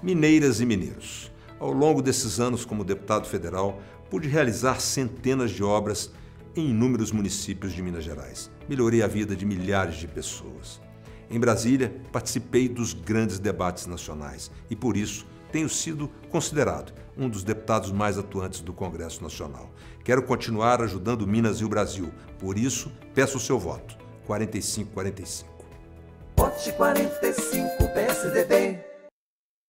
Mineiras e mineiros, ao longo desses anos como deputado federal, pude realizar centenas de obras em inúmeros municípios de Minas Gerais. Melhorei a vida de milhares de pessoas. Em Brasília, participei dos grandes debates nacionais e, por isso, tenho sido considerado um dos deputados mais atuantes do Congresso Nacional. Quero continuar ajudando Minas e o Brasil. Por isso, peço o seu voto. 4545. Vote 45 PSDB.